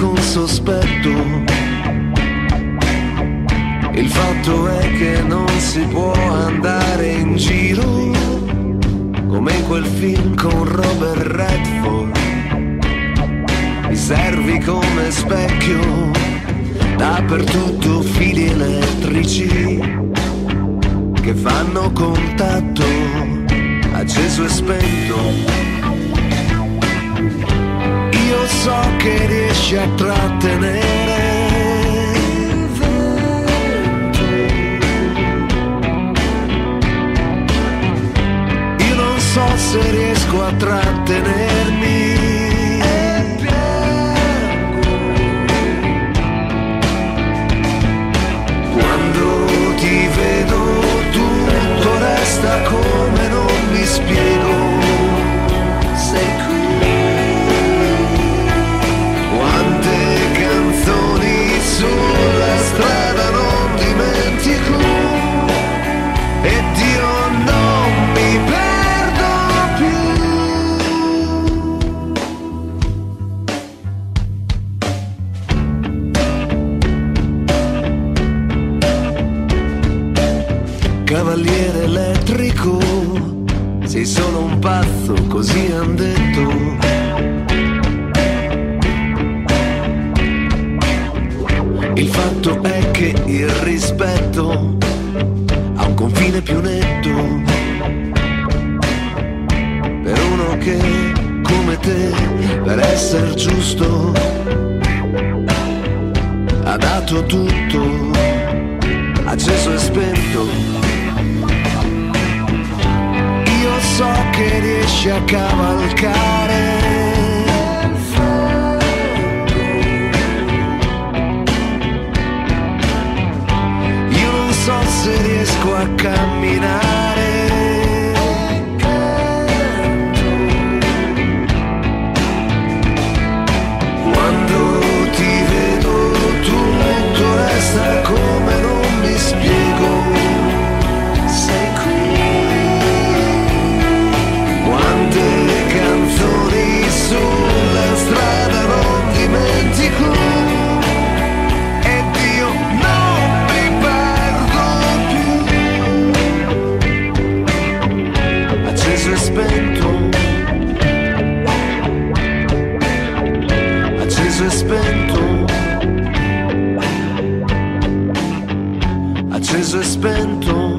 con sospetto. Il fatto è che non si può andare in giro come in quel film con Robert Redford. Mi servi come specchio, dappertutto fili elettrici che fanno contatto, acceso e spento. Io so che riesci a trattenere il vento. Io non so se riesco a trattenermi. Ti vedo, tutto resta come non mi spiego. Sei qui. Quante canzoni sulla strada non dimentico, ed io non mi perdo Cavaliere elettrico, sei solo un pazzo, così han detto. Il fatto è che il rispetto ha un confine più netto per uno che, come te, per essere giusto ha dato tutto, acceso e spento. So che riesci a cavalcare il fuoco. Io non so se riesco a camminare. Quando ti vedo tutto resta come non mi spiego. Sei qui. Canzoni sulla strada non dimentico, ed io non mi perdo più. Acceso e spento, acceso e spento, acceso e spento,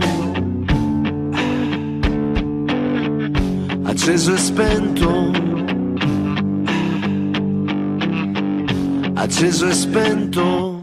acceso e spento, acceso e spento.